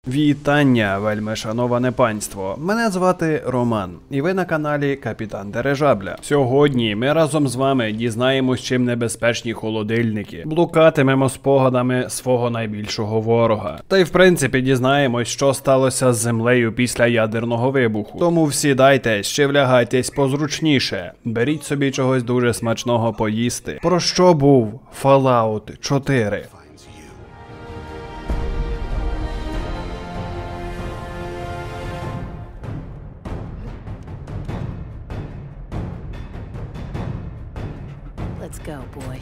Вітання, вельми шановане панство. Мене звати Роман, і ви на каналі Капітан Дирижабля. Сьогодні ми разом з вами дізнаємось, чим небезпечні холодильники. Блукатимемо спогадами свого найбільшого ворога. Та й в принципі дізнаємось, що сталося з землею після ядерного вибуху. Тому всідайтесь, ще влягайтесь позручніше. Беріть собі чогось дуже смачного поїсти. Про що був Fallout 4? Let's go, boy.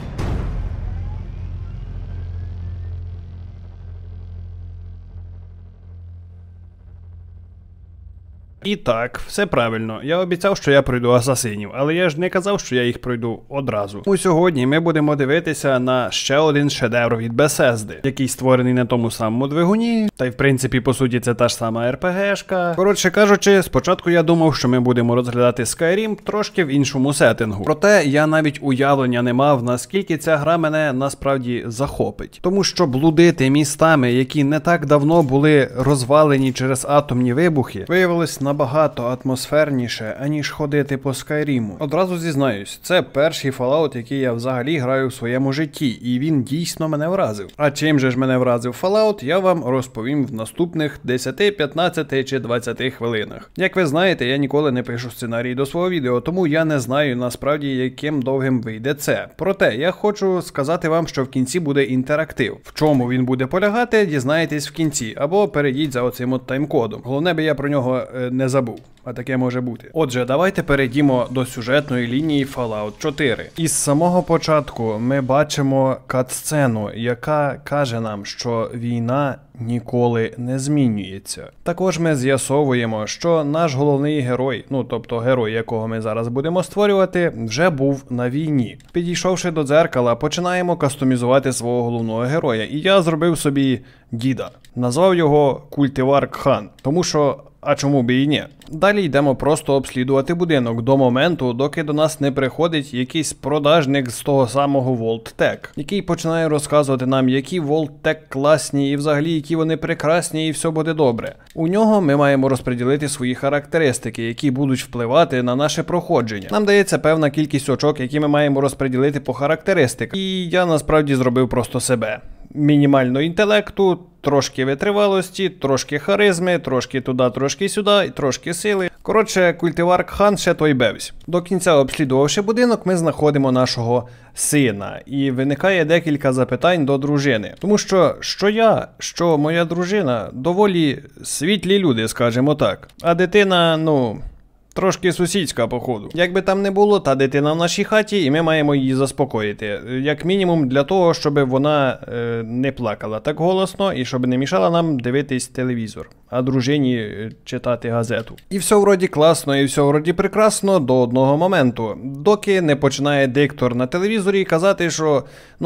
І так, все правильно. Я обіцяв, що я пройду асасинів, але я ж не казав, що я їх пройду одразу. У сьогодні ми будемо дивитися на ще один шедевр від Bethesda, який створений на тому самому двигуні, та й в принципі, по суті, це та ж сама РПГшка. Коротше кажучи, спочатку я думав, що ми будемо розглядати Skyrim трошки в іншому сеттингу. Проте я навіть уявлення не мав, наскільки ця гра мене насправді захопить. Тому що блудити містами, які не так давно були розвалені через атомні вибухи, виявилось набагато атмосферніше, аніж ходити по Скайріму. Одразу зізнаюсь, це перший Fallout, який я взагалі граю в своєму житті, і він дійсно мене вразив. А чим же ж мене вразив Fallout, я вам розповім в наступних 10, 15 чи 20 хвилинах. Як ви знаєте, я ніколи не пишу сценарій до свого відео, тому я не знаю насправді, яким довгим вийде це. Проте, я хочу сказати вам, що в кінці буде інтерактив. В чому він буде полягати, дізнаєтесь в кінці, або перейдіть за оцим от тайм-кодом. Головне би я про нього не забув, а таке може бути. Отже, давайте перейдімо до сюжетної лінії Fallout 4. Із самого початку ми бачимо кат-сцену, яка каже нам, що війна ніколи не змінюється. Також ми з'ясовуємо, що наш головний герой, тобто герой, якого ми зараз будемо створювати, вже був на війні. Підійшовши до дзеркала, починаємо кастомізувати свого головного героя, і я зробив собі діда. Назвав його Культивар Кхан, тому що а чому б і ні? Далі йдемо просто обслідувати будинок до моменту, доки до нас не приходить якийсь продажник з того самого Vault-Tec, який починає розказувати нам, які Vault-Tec класні і взагалі які вони прекрасні і все буде добре. У нього ми маємо розподілити свої характеристики, які будуть впливати на наше проходження. Нам дається певна кількість очок, які ми маємо розподілити по характеристиках. І я насправді зробив просто себе. Мінімально інтелекту, трошки витривалості, трошки харизми, трошки туди, трошки сюди, і трошки сили. Коротше, Культивар Кхан ще той бевсь. До кінця обслідувавши будинок, ми знаходимо нашого сина. І виникає декілька запитань до дружини. Тому що я, що моя дружина, доволі світлі люди, скажімо так. А дитина, трошки сусідська, походу. Як би там не було, та дитина в нашій хаті, і ми маємо її заспокоїти. Як мінімум для того, щоб вона не плакала так голосно, і щоб не мішала нам дивитись телевізор, а дружині читати газету. І все вроді класно, і все вроді прекрасно до одного моменту. Доки не починає диктор на телевізорі казати, що,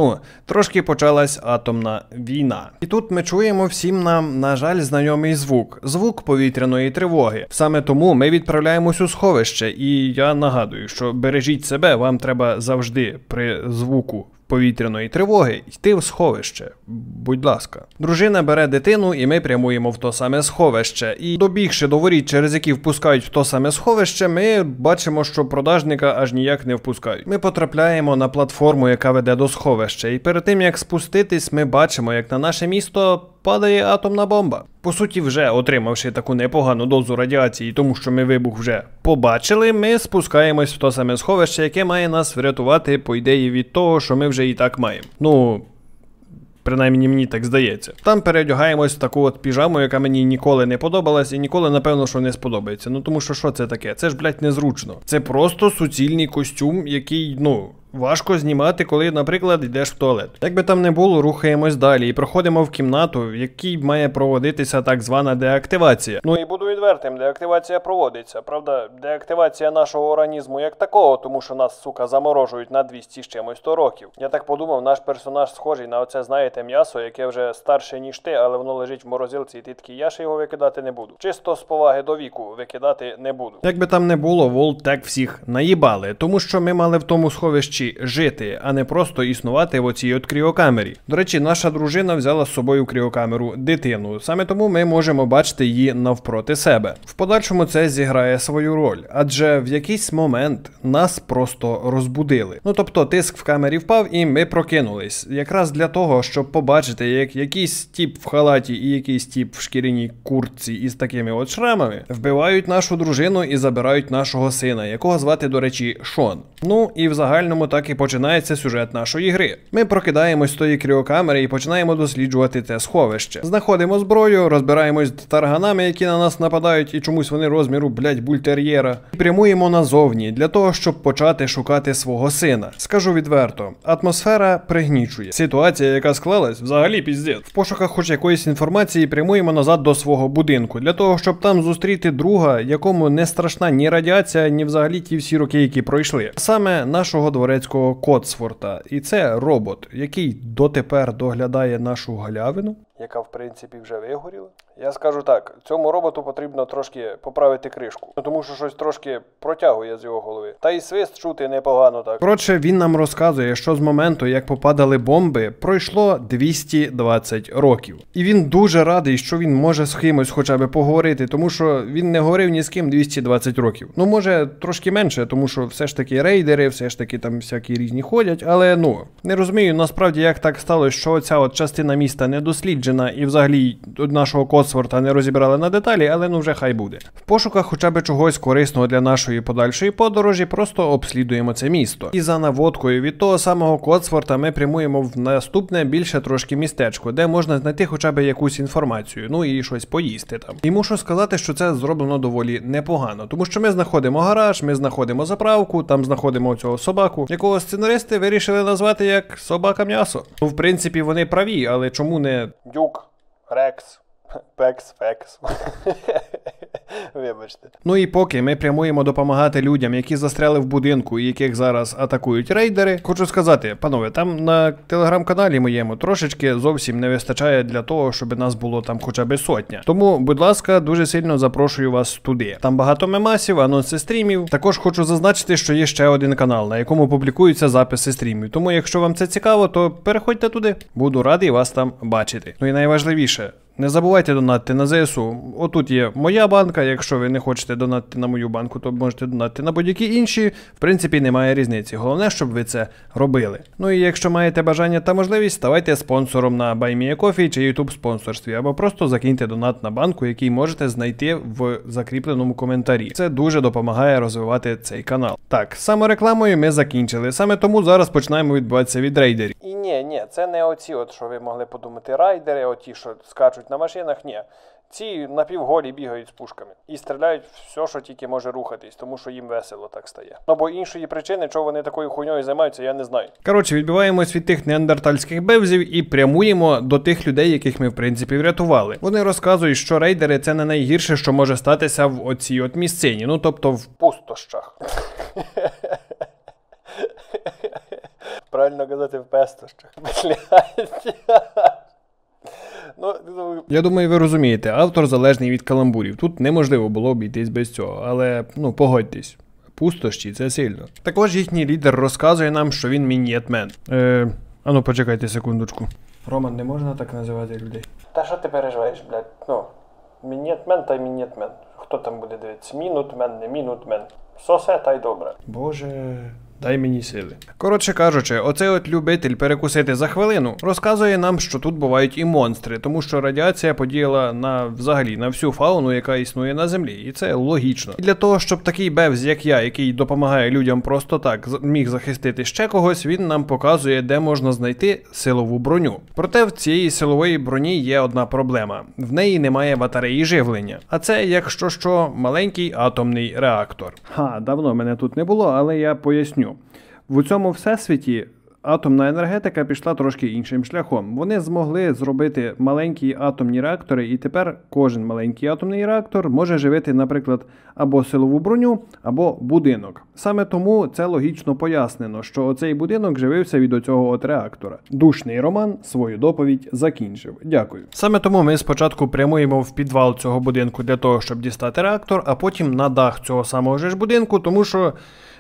трошки почалась атомна війна. І тут ми чуємо всім нам, на жаль, знайомий звук. Звук повітряної тривоги. Саме тому ми відправляємось у сховище, і я нагадую, що бережіть себе, вам треба завжди при звуку повітряної тривоги йти в сховище. Будь ласка. Дружина бере дитину, і ми прямуємо в то саме сховище. І добігши до воріт, через які впускають в то саме сховище, ми бачимо, що продажника аж ніяк не впускають. Ми потрапляємо на платформу, яка веде до сховища. І перед тим, як спуститись, ми бачимо, як на наше місто падає атомна бомба. По суті, вже отримавши таку непогану дозу радіації, тому що ми вибух вже побачили, ми спускаємось в то саме сховище, яке має нас врятувати, по ідеї, від того, що ми вже і так маємо. Принаймні мені так здається. Там переодягаємось в таку от піжаму, яка мені ніколи не подобалась і ніколи, напевно, що не сподобається. Тому що це таке? Це ж, незручно. Це просто суцільний костюм, який, важко знімати, коли, наприклад, йдеш в туалет. Як би там не було, рухаємось далі і проходимо в кімнату, в якій має проводитися так звана деактивація. І буду відвертим, деактивація проводиться. Правда, деактивація нашого організму як такого, тому що нас, заморожують на 200 з чимось 100 років. Я так подумав, наш персонаж схожий на оце, знаєте, м'ясо, яке вже старше, ніж ти, але воно лежить в морозилці, і ти такий, я ще його викидати не буду. Чисто з поваги до віку викидати не буду. Як би там не було, Vault-Tec всіх наїбали, тому що ми мали в тому сховищі нарешті жити, а не просто існувати в оцій от кріокамері. До речі, наша дружина взяла з собою в кріокамеру дитину, саме тому ми можемо бачити її навпроти себе. В подальшому це зіграє свою роль, адже в якийсь момент нас просто розбудили. Ну тобто тиск в камері впав і ми прокинулись. Якраз для того, щоб побачити, як якийсь тіп в халаті і якийсь тіп в шкіряній куртці із такими от шрамами вбивають нашу дружину і забирають нашого сина, якого звати, до речі, Шон. Ну і в загальному так і починається сюжет нашої гри. Ми прокидаємось з тої кріокамери і починаємо досліджувати це сховище. Знаходимо зброю, розбираємось з тарганами, які на нас нападають, і чомусь вони розміру, бультер'єра. І прямуємо назовні, для того, щоб почати шукати свого сина. Скажу відверто, атмосфера пригнічує. Ситуація, яка склалась, взагалі піздець. В пошуках хоч якоїсь інформації прямуємо назад до свого будинку, для того, щоб там зустріти друга, якому не страшна ні радіація, ні взагалі ті всі роки, які пройшли. Саме нашого дворецького Котсворта. І це робот, який дотепер доглядає нашу галявину, яка в принципі вже вигоріла. Я скажу так, цьому роботу потрібно трошки поправити кришку, тому що щось трошки протягує з його голови. Та й свист чути непогано так. Коротше, він нам розказує, що з моменту, як попадали бомби, пройшло 220 років. І він дуже радий, що він може з кимось хоча б поговорити, тому що він не говорив ні з ким 220 років. Ну, може, трошки менше, тому що все ж таки рейдери, все ж таки там всякі різні ходять, але не розумію насправді, як так сталося, що ця от частина міста не досліджена і взагалі нашого Котсворта не розібрали на деталі, але вже хай буде. В пошуках хоча б чогось корисного для нашої подальшої подорожі просто обслідуємо це місто. І за наводкою від того самого Котсворта ми прямуємо в наступне більше трошки містечко, де можна знайти хоча б якусь інформацію, ну і щось поїсти там. І мушу сказати, що це зроблено доволі непогано, тому що ми знаходимо гараж, ми знаходимо заправку, там знаходимо цього собаку, якого сценаристи вирішили назвати як собака-м'ясо. Ну, в принципі, вони праві, але чому не Дюк, Рекс, Пекс, Фекс. Вибачте. Ну і поки ми прямуємо допомагати людям, які застряли в будинку і яких зараз атакують рейдери, хочу сказати, панове, там на телеграм-каналі моєму трошечки зовсім не вистачає для того, щоб нас було там хоча б 100. Тому, будь ласка, дуже сильно запрошую вас туди. Там багато мемасів, анонси стрімів. Також хочу зазначити, що є ще один канал, на якому публікуються записи стрімів. Тому, якщо вам це цікаво, то переходьте туди. Буду радий вас там бачити. Ну і найважливіше, не забувайте донатити на ЗСУ. Отут є моя банка, якщо ви не хочете донатити на мою банку, то можете донатити на будь-які інші. В принципі, немає різниці. Головне, щоб ви це робили. Ну і якщо маєте бажання та можливість, ставайте спонсором на BuyMeACoffee чи YouTube спонсорстві, або просто закиньте донат на банку, який можете знайти в закріпленому коментарі. Це дуже допомагає розвивати цей канал. Так, з саморекламою ми закінчили. Саме тому зараз починаємо відбуватися від рейдерів. І ні, це не оці, от, що ви могли подумати, райдери, оті, що скачуть на машинах, ні. Ці напівголі бігають з пушками і стріляють все, що тільки може рухатись, тому що їм весело так стає. Ну, бо іншої причини, чого вони такою хуйньою займаються, я не знаю. Коротше, відбиваємось від тих неандертальських бевзів і прямуємо до тих людей, яких ми, в принципі, врятували. Вони розказують, що рейдери – це не найгірше, що може статися в оцій от місцині, ну, тобто в пустощах. Правильно казати, в пестощах. Я думаю, ви розумієте, автор залежний від каламбурів. Тут неможливо було обійтись без цього, але, погодьтесь. Пустощі – це сильно. Також їхній лідер розказує нам, що він мін'єтмен. Почекайте секундочку. Роман, не можна так називати людей? Та що ти переживаєш, блядь? Мін'єтмен та й мін'єтмен. Хто там буде дивитися? Мінутмен, не мінутмен. Сосе та й добре. Боже... Дай мені сили. Коротше кажучи, оцей от любитель перекусити за хвилину розказує нам, що тут бувають і монстри, тому що радіація подіяла взагалі на всю фауну, яка існує на землі, і це логічно. І для того, щоб такий бевз, як я, який допомагає людям просто так, міг захистити ще когось, він нам показує, де можна знайти силову броню. Проте в цієї силової броні є одна проблема. В неї немає батареї живлення. А це, якщо що, маленький атомний реактор. Давно мене тут не було, але я поясню. В цьому всесвіті атомна енергетика пішла трошки іншим шляхом. Вони змогли зробити маленькі атомні реактори, і тепер кожен маленький атомний реактор може живити, наприклад, або силову броню, або будинок. Саме тому це логічно пояснено, що оцей будинок живився від оцього от реактора. Душний Роман свою доповідь закінчив. Дякую. Саме тому ми спочатку прямуємо в підвал цього будинку для того, щоб дістати реактор, а потім на дах цього самого ж будинку, тому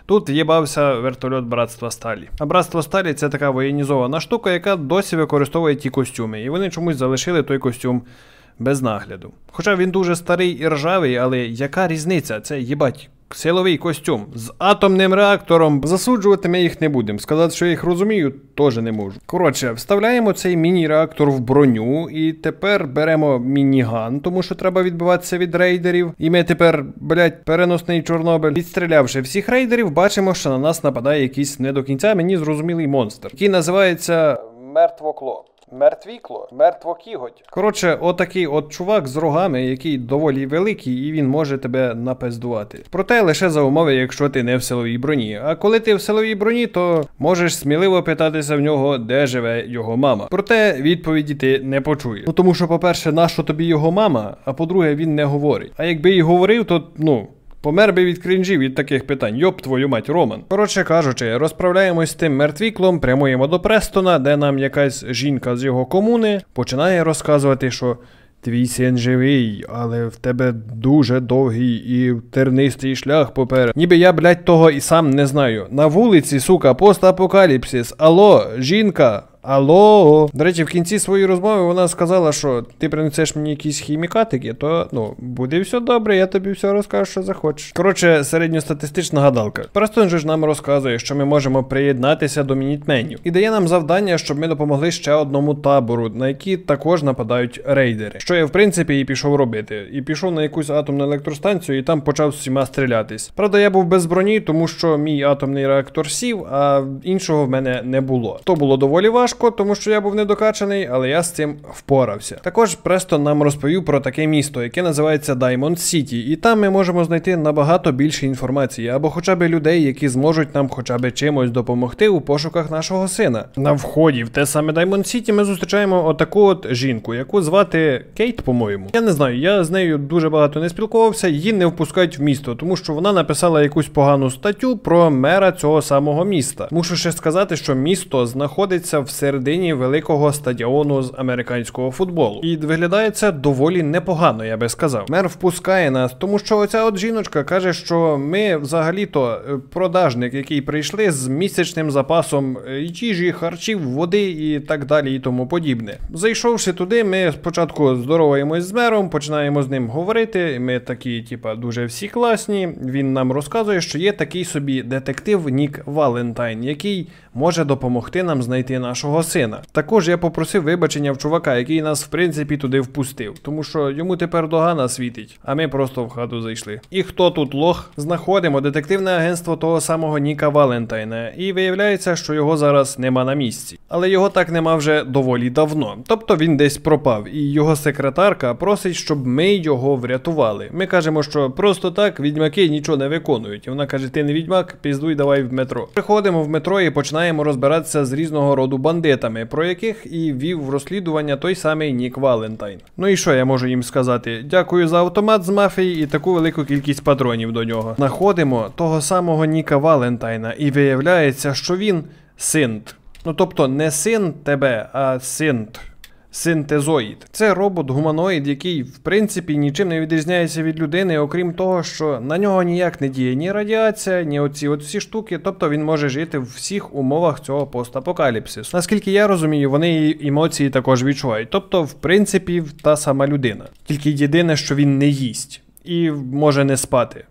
Тут в'єбався вертольот Братства Сталі. А Братство Сталі — це така воєнізована штука, яка досі використовує ті костюми. І вони чомусь залишили той костюм без нагляду. Хоча він дуже старий і ржавий, але яка різниця? Це, їбать, силовий костюм з атомним реактором. Засуджувати ми їх не будемо. Сказати, що я їх розумію, теж не можу. Коротше, вставляємо цей міні-реактор в броню і тепер беремо мініган, тому що треба відбиватися від рейдерів. І ми тепер, блять, переносний Чорнобиль. Відстрілявши всіх рейдерів, бачимо, що на нас нападає якийсь не до кінця мені зрозумілий монстр, який називається Мертвокло. Мертвікло, мертвокіготь. Коротше, отакий от чувак з рогами, який доволі великий, і він може тебе напиздувати. Проте лише за умови, якщо ти не в силовій броні. А коли ти в силовій броні, то можеш сміливо питатися в нього, де живе його мама. Проте відповіді ти не почуєш. Ну тому що, по-перше, нащо тобі його мама, а по-друге, він не говорить. А якби і говорив, то, помер би від крінжів від таких питань. Йоп твою мать, Роман. Коротше кажучи, розправляємось з тим мертвіклом, прямуємо до Престона, де нам якась жінка з його комуни починає розказувати, що твій син живий, але в тебе дуже довгий і тернистий шлях попереду. Ніби я, блядь, того і сам не знаю. На вулиці, сука, постапокаліпсис. Алло, жінка. Алло. До речі, в кінці своєї розмови вона сказала, що ти принесеш мені якісь хімікатики, то, буде все добре, я тобі все розкажу, що захочеш. Коротше, середньостатистична гадалка. Престон же ж нам розказує, що ми можемо приєднатися до мінітменів. І дає нам завдання, щоб ми допомогли ще одному табору, на який також нападають рейдери. Що я, в принципі, і пішов робити. І пішов на якусь атомну електростанцію і там почав з всіма стрілятись. Правда, я був без броні, тому що мій атомний реактор сів, а іншого в мене не було. То було доволі важко, тому що я був недокачаний, але я з цим впорався. Також Престон нам розповів про таке місто, яке називається Diamond City, і там ми можемо знайти набагато більше інформації, або хоча б людей, які зможуть нам хоча б чимось допомогти у пошуках нашого сина. На вході в те саме Diamond City ми зустрічаємо отаку от жінку, яку звати Кейт, по-моєму. Я не знаю, я з нею дуже багато не спілкувався, її не впускають в місто, тому що вона написала якусь погану статтю про мера цього самого міста. Мушу ще сказати, що місто знаходиться в середині великого стадіону з американського футболу. І виглядає це доволі непогано, я би сказав. Мер впускає нас, тому що оця от жіночка каже, що ми взагалі-то продажник, який прийшли з місячним запасом їжі, харчів, води і так далі і тому подібне. Зайшовши туди, ми спочатку здороваємось з мером, починаємо з ним говорити, ми такі, дуже всі класні. Він нам розказує, що є такий собі детектив Нік Валентайн, який може допомогти нам знайти нашого сина. Також я попросив вибачення в чувака, який нас в принципі туди впустив, тому що йому тепер догана світить, а ми просто в хату зайшли. І хто тут лох? Знаходимо детективне агентство того самого Ніка Валентайна, і виявляється, що його зараз нема на місці. Але його так нема вже доволі давно. Тобто він десь пропав, і його секретарка просить, щоб ми його врятували. Ми кажемо, що просто так відьмаки нічого не виконують. І вона каже, ти не відьмак, піздуй давай в метро. Приходимо в метро і починаємо розбиратися з різного роду бандитами, про яких і вів в розслідування той самий Нік Валентайн. Ну і що я можу їм сказати? Дякую за автомат з мафії і таку велику кількість патронів до нього. Находимо того самого Ніка Валентайна і виявляється, що він синт. Ну тобто не син тебе, а синт. Синтезоїд. Це робот-гуманоїд, який, в принципі, нічим не відрізняється від людини, окрім того, що на нього ніяк не діє ні радіація, ні оці от всі штуки, тобто він може жити в всіх умовах цього постапокаліпсису. Наскільки я розумію, вони і емоції також відчувають, тобто, в принципі, та сама людина. Тільки єдине, що він не їсть і може не спати.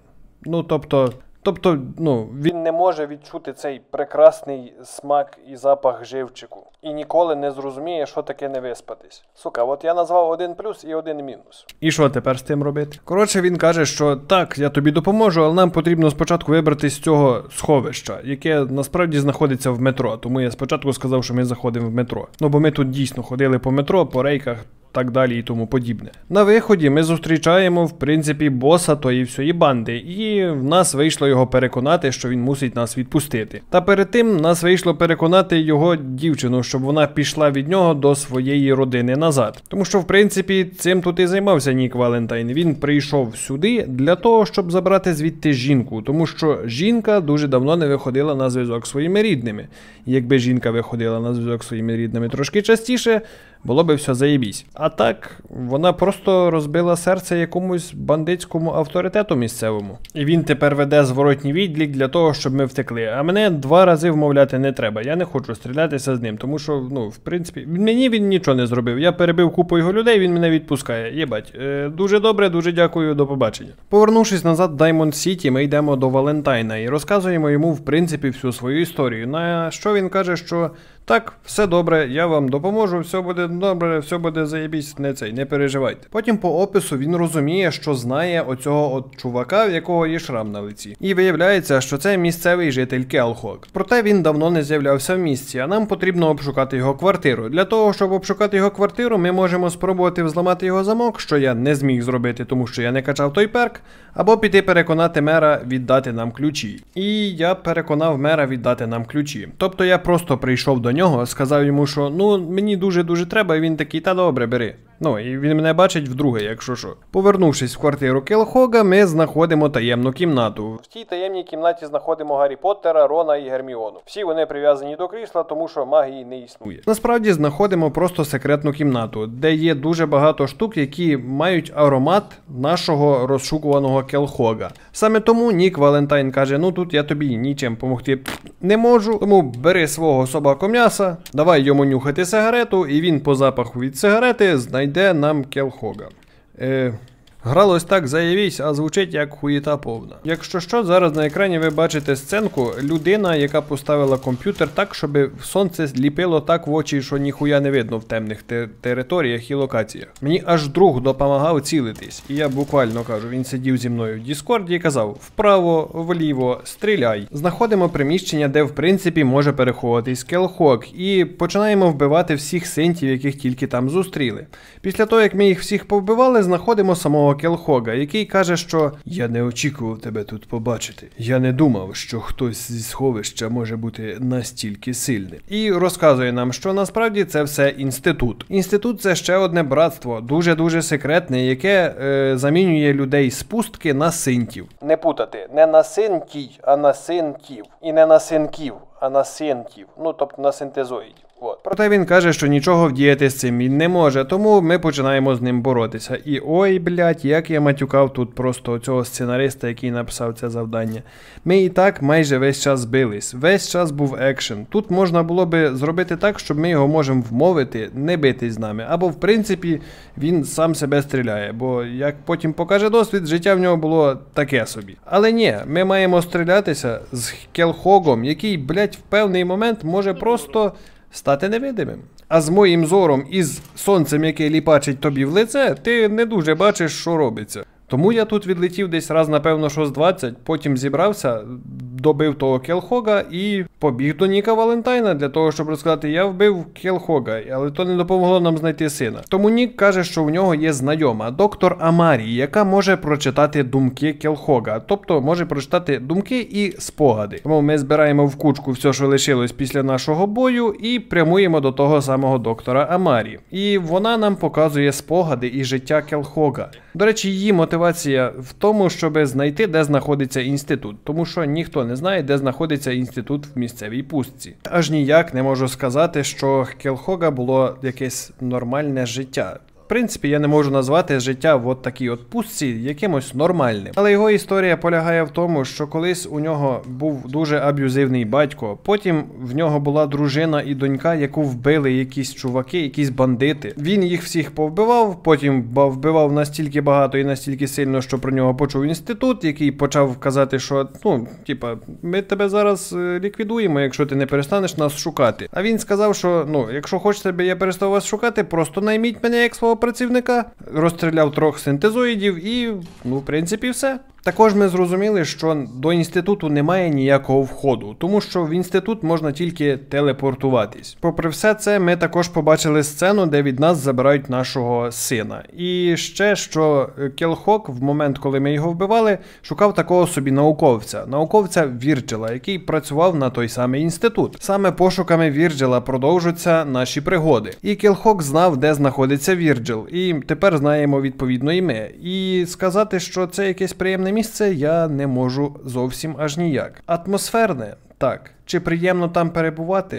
Тобто, він не може відчути цей прекрасний смак і запах живчику. І ніколи не зрозуміє, що таке не виспатись. Сука, от я назвав один плюс і один мінус. І що тепер з тим робити? Коротше, він каже, що так, я тобі допоможу, але нам потрібно спочатку вибрати з цього сховища, яке насправді знаходиться в метро. Тому я спочатку сказав, що ми заходимо в метро. Бо ми тут дійсно ходили по метро, по рейках, так далі і тому подібне. На виході ми зустрічаємо, в принципі, боса тої всієї банди, і в нас вийшло його переконати, що він мусить нас відпустити. Та перед тим нас вийшло переконати його дівчину, щоб вона пішла від нього до своєї родини назад. Тому що, в принципі, цим тут і займався Нік Валентайн. Він прийшов сюди для того, щоб забрати звідти жінку, тому що жінка дуже давно не виходила на зв'язок зі своїми рідними. І якби жінка виходила на зв'язок зі своїми рідними трошки частіше, було би все заєбісь. А так, вона просто розбила серце якомусь бандитському авторитету місцевому. І він тепер веде зворотній відлік для того, щоб ми втекли. А мене 2 рази вмовляти не треба. Я не хочу стрілятися з ним, тому що, в принципі, мені він нічого не зробив. Я перебив купу його людей, він мене відпускає. Єбать. Дуже добре, дуже дякую, до побачення. Повернувшись назад в Даймонд Сіті, ми йдемо до Валентайна і розказуємо йому, в принципі, всю свою історію. На що він каже, що так, все добре, я вам допоможу, все буде добре, все буде заєбісь, не переживайте. Потім по опису він розуміє, що знає оцього от чувака, в якого є шрам на лиці. І виявляється, що це місцевий житель Келхок. Проте він давно не з'являвся в місті, а нам потрібно обшукати його квартиру. Для того, щоб обшукати його квартиру, ми можемо спробувати взламати його замок, що я не зміг зробити, тому що я не качав той перк, або піти переконати мера віддати нам ключі. І я переконав мера віддати нам ключі. Тобто я просто прийшов до нього, сказав йому, що мені дуже-дуже треба, і він такий, та добре, бери. І він мене бачить вдруге, якщо що. Повернувшись в квартиру Келхога, ми знаходимо таємну кімнату. В цій таємній кімнаті знаходимо Гаррі Поттера, Рона і Герміону. Всі вони прив'язані до крісла, тому що магії не існує. Насправді знаходимо просто секретну кімнату, де є дуже багато штук, які мають аромат нашого розшукуваного Келхога. Саме тому Нік Валентайн каже, тут я тобі нічим помогти не можу, тому бери свого собаком'яса, давай йому нюхати сигарету, і він по запаху від сигарети знайде нам Келхога. Гралось так, заявісь, а звучить як хуєта повна. Якщо що, зараз на екрані ви бачите сценку, людина, яка поставила комп'ютер так, щоб сонце ліпило так в очі, що ніхуя не видно в темних територіях і локаціях. Мені аж друг допомагав цілитись, і я буквально кажу, він сидів зі мною в Діскорді і казав, вправо, вліво, стріляй. Знаходимо приміщення, де в принципі може переховуватись Келхог, і починаємо вбивати всіх синтів, яких тільки там зустріли. Після того, як ми їх всіх повбивали, знаходимо самого Келхога, який каже, що «Я не очікував тебе тут побачити. Я не думав, що хтось зі сховища може бути настільки сильним». І розказує нам, що насправді це все інститут. Інститут – це ще одне братство, дуже-дуже секретне, яке замінює людей з пустки на синтів. Не путати, не на синтій, а на синтів. І не на синків, а на синтів. Тобто на синтезоїдів. Проте він каже, що нічого вдіяти з цим він не може, тому ми починаємо з ним боротися. І ой, блядь, як я матюкав тут просто цього сценариста, який написав це завдання. Ми і так майже весь час бились, весь час був екшен. Тут можна було би зробити так, щоб ми його можемо вмовити не битись з нами, або в принципі він сам себе стріляє, бо як потім покаже досвід, життя в нього було таке собі. Але ні, ми маємо стрілятися з Келхогом, який, блядь, в певний момент може просто стати невидимим. А з моїм зором і з сонцем, яке ліпачить тобі в лице, ти не дуже бачиш, що робиться. Тому я тут відлетів десь раз, напевно, що з 20, потім зібрався, добив того Келхога і побіг до Ніка Валентайна для того, щоб розказати, я вбив Келхога, але то не допомогло нам знайти сина. Тому Нік каже, що в нього є знайома, доктор Амарі, яка може прочитати думки Келхога, тобто може прочитати думки і спогади. Тому ми збираємо в кучку все, що лишилось після нашого бою, і прямуємо до того самого доктора Амарі. І вона нам показує спогади і життя Келхога. До речі, її мотивація в тому, щоб знайти, де знаходиться інститут, тому що ніхто не знає, де знаходиться інститут в місцевій пустці. Аж ніяк не можу сказати, що Келхога було якесь нормальне життя. В принципі, я не можу назвати життя в от такій от пустці якимось нормальним. Але його історія полягає в тому, що колись у нього був дуже аб'юзивний батько, потім в нього була дружина і донька, яку вбили якісь чуваки, якісь бандити. Він їх всіх повбивав, потім вбивав настільки багато і настільки сильно, що про нього почув інститут, який почав казати, що, ми тебе зараз ліквідуємо, якщо ти не перестанеш нас шукати. А він сказав, що, якщо хочете, аби я перестав вас шукати, просто найміть мене як свого працівника, розстріляв 3 синтезоїдів і, в принципі, все. Також ми зрозуміли, що до інституту немає ніякого входу, тому що в інститут можна тільки телепортуватись. Попри все це, ми також побачили сцену, де від нас забирають нашого сина. І ще, що Келхог, в момент, коли ми його вбивали, шукав такого собі науковця Вірджила, який працював на той самий інститут. Саме пошуками Вірджила продовжуються наші пригоди. І Келхог знав, де знаходиться Вірджил, і тепер знаємо відповідно і ми. І сказати, що це якесь приємне місце, я не можу зовсім аж ніяк. Атмосферне? Так. Чи приємно там перебувати?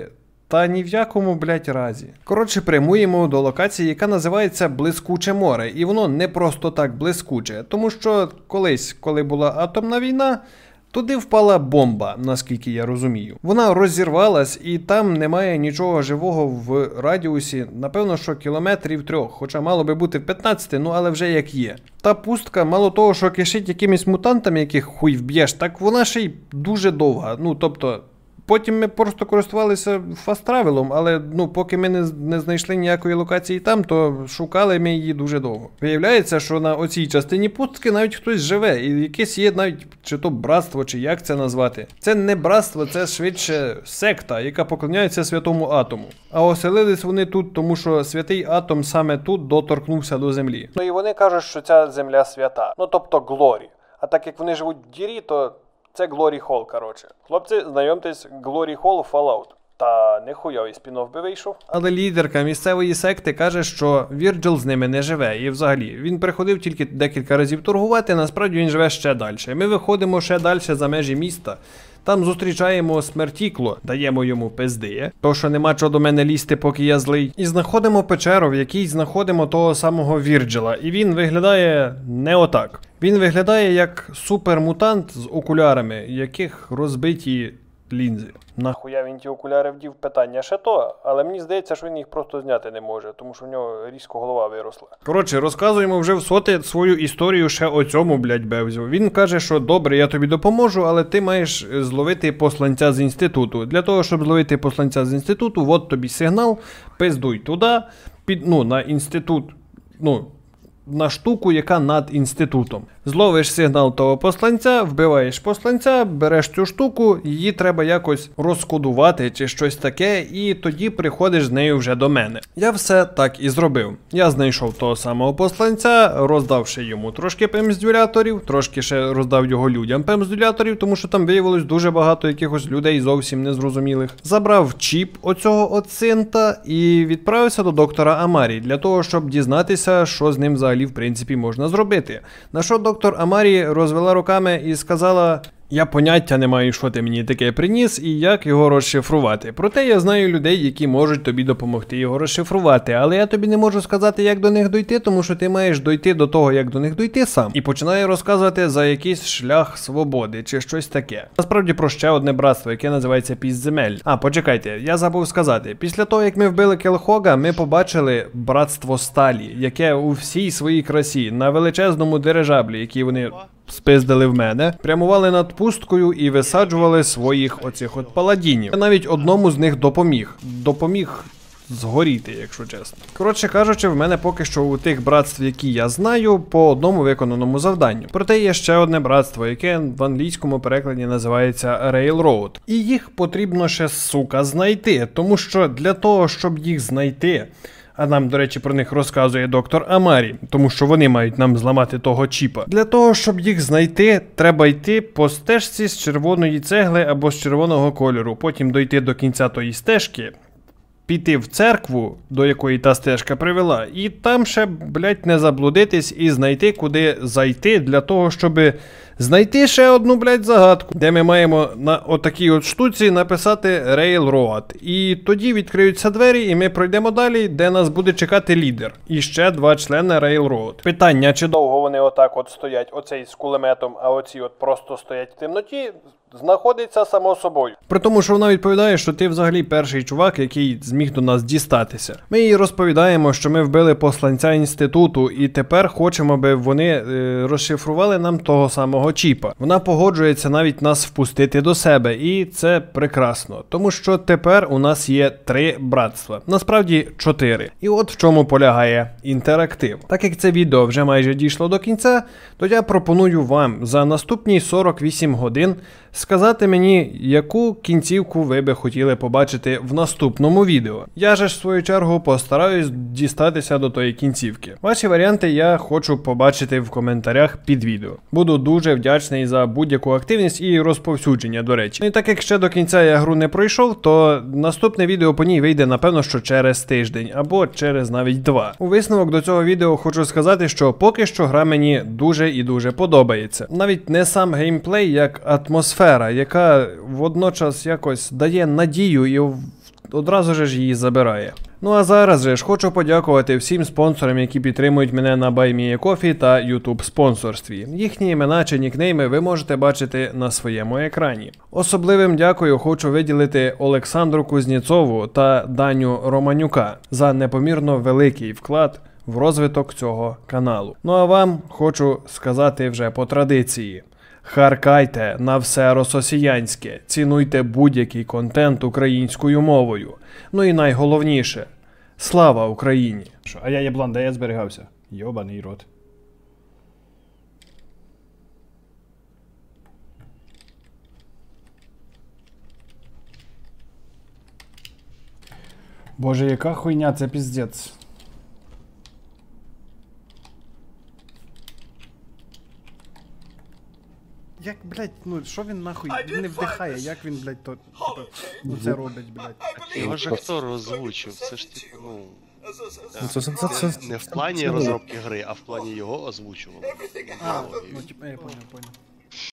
Та ні в якому, блять, разі. Коротше, прямуємо до локації, яка називається Блискуче море. І воно не просто так блискуче, тому що колись, коли була атомна війна, туди впала бомба, наскільки я розумію. Вона розірвалась, і там немає нічого живого в радіусі, напевно, що кілометрів 3, хоча мало би бути 15, ну але вже як є. Та пустка, мало того, що кишить якимись мутантами, яких хуй вб'єш, так вона ще й дуже довга. Ну, тобто, потім ми просто користувалися фаст-травелом, але поки ми не знайшли ніякої локації там, то шукали ми її дуже довго. Виявляється, що на оцій частині пустки навіть хтось живе, і якесь є навіть чи то братство, чи як це назвати. Це не братство, це швидше секта, яка поклоняється святому атому. А оселились вони тут, тому що святий атом саме тут доторкнувся до землі. Ну і вони кажуть, що ця земля свята, тобто Глорі. А так як вони живуть в дірі, то це Glory Hall, коротше. Хлопці, знайомтесь, Glory Hall Fallout. Та нехуйовий спін-офф би вийшов. Але лідерка місцевої секти каже, що Вірджил з ними не живе. І взагалі, він приходив тільки декілька разів торгувати, насправді він живе ще далі. Ми виходимо ще далі за межі міста. Там зустрічаємо Смертікло, даємо йому пизди, то що нема чого до мене лізти, поки я злий. І знаходимо печеру, в якій знаходимо того самого Вірджила. І він виглядає не отак. Він виглядає як супермутант з окулярами, яких розбиті лінзи. Нахуя він ті окуляри вдів, питання ще то, але мені здається, що він їх просто зняти не може, тому що в нього різко голова виросла. Коротше, розказуємо вже в соте свою історію ще о цьому, блядь, бевзю. Він каже, що добре, я тобі допоможу, але ти маєш зловити посланця з інституту. Для того, щоб зловити посланця з інституту, от тобі сигнал, пиздуй туди, на інститут, на штуку, яка над інститутом. Зловиш сигнал того посланця, вбиваєш посланця, береш цю штуку, її треба якось розкодувати чи щось таке, і тоді приходиш з нею вже до мене. Я все так і зробив. Я знайшов того самого посланця, роздавши йому трошки пемздюляторів, трошки ще роздав його людям пемздюляторів, тому що там виявилось дуже багато якихось людей зовсім незрозумілих. Забрав чіп оцього оцинта і відправився до доктора Амарі, для того, щоб дізнатися, що з ним взагалі в принципі можна зробити. На що доктор Амарі розвела руками і сказала: я поняття не маю, що ти мені таке приніс і як його розшифрувати. Проте я знаю людей, які можуть тобі допомогти його розшифрувати, але я тобі не можу сказати, як до них дойти, тому що ти маєш дойти до того, як до них дойти сам. І починає розказувати за якийсь шлях свободи чи щось таке. Насправді про ще одне братство, яке називається Піздземель. Почекайте, я забув сказати. Після того, як ми вбили Келхога, ми побачили братство Сталі, яке у всій своїй красі, на величезному дирижаблі, який вони спиздили в мене, прямували над пусткою і висаджували своїх оцих от паладінів. Я навіть одному з них допоміг згоріти, якщо чесно. Коротше кажучи, в мене поки що у тих братств, які я знаю, по одному виконаному завданню. Проте є ще одне братство, яке в англійському перекладі називається Railroad. І їх потрібно ще, сука, знайти, тому що для того, щоб їх знайти, а нам, до речі, про них розказує доктор Амарі, тому що вони мають нам зламати того чіпа. Для того, щоб їх знайти, треба йти по стежці з червоної цегли або з червоного кольору, потім дойти до кінця тої стежки, піти в церкву, до якої та стежка привела, і там ще, блять, не заблудитись і знайти, куди зайти, для того, щоб знайти ще одну, блять, загадку, де ми маємо на отакій от штуці написати Railroad. І тоді відкриються двері, і ми пройдемо далі, де нас буде чекати лідер. І ще 2 члени Railroad. Питання, чи довго вони отак от стоять, оцей з кулеметом, а оці от просто стоять в темноті, знаходиться само собою. При тому, що вона відповідає, що ти взагалі перший чувак, який зміг до нас дістатися. Ми їй розповідаємо, що ми вбили посланця інституту, і тепер хочемо, аби вони розшифрували нам того самого чіпа. Вона погоджується навіть нас впустити до себе, і це прекрасно. Тому що тепер у нас є 3 братства. Насправді 4. І от в чому полягає інтерактив. Так як це відео вже майже дійшло до кінця, то я пропоную вам за наступні 48 годин сказати мені, яку кінцівку ви би хотіли побачити в наступному відео. Я же ж в свою чергу постараюсь дістатися до тої кінцівки. Ваші варіанти я хочу побачити в коментарях під відео. Буду дуже вдячний за будь-яку активність і розповсюдження, до речі. І так як ще до кінця я гру не пройшов, то наступне відео по ній вийде, напевно, що через тиждень, або через навіть 2. У висновок до цього відео хочу сказати, що поки що гра мені дуже і дуже подобається. Навіть не сам геймплей, як атмосфера, яка водночас якось дає надію і одразу ж її забирає. Ну а зараз же ж хочу подякувати всім спонсорам, які підтримують мене на BuyMeACoffee та YouTube спонсорстві. Їхні імена чи нікнейми ви можете бачити на своєму екрані. Особливим дякую хочу виділити Олександру Кузнєцову та Даню Романюка за непомірно великий вклад в розвиток цього каналу. Ну а вам хочу сказати вже по традиції. Харкайте на все рососіянське, цінуйте будь-який контент українською мовою. Ну і найголовніше – слава Україні! А я єблан, де я зберігався? Йобаний рот. Боже, яка хуйня, це піздець. Як, блядь, ну що він нахуй не вдихає, як він, блядь, то, типу, ну це робить, блядь. Його ж актор озвучив, це ж типу, не в плані розробки гри, а в плані його озвучували. А, ну типу, я понял.